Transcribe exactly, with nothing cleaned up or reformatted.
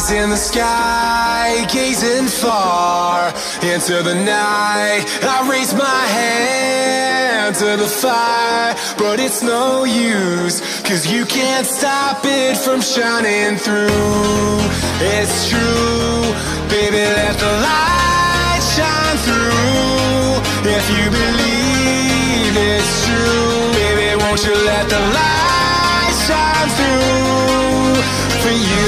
Eyes in the sky, gazing far into the night. I raise my hand to the fire, but it's no use, 'cause you can't stop it from shining through. It's true, baby, let the light shine through. If you believe it's true, baby, won't you let the light shine through for you?